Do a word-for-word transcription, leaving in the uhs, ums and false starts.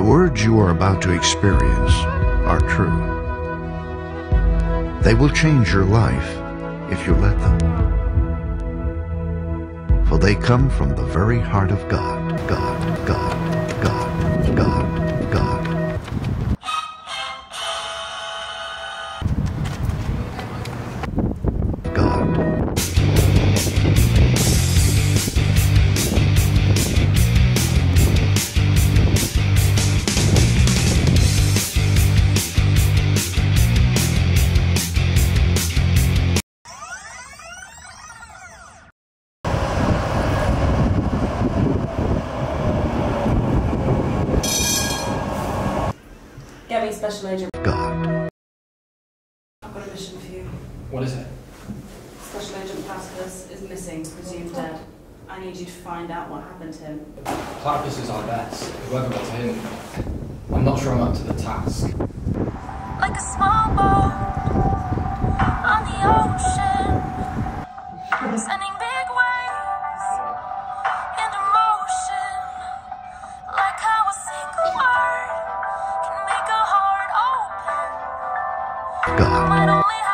words you are about to experience are true. They will change your life if you let them. For they come from the very heart of God, God, God, God, God, God. Gabby, Special Agent. God. I've got a mission for you. What is it? Special Agent Platypus is missing, presumed dead. I need you to find out what happened to him. Platypus is our best. Whoever got to him, I'm not sure I'm up to the task. Like a small boat on the ocean, sending big waves into motion. Like how a single word can make a heart open. God. I might only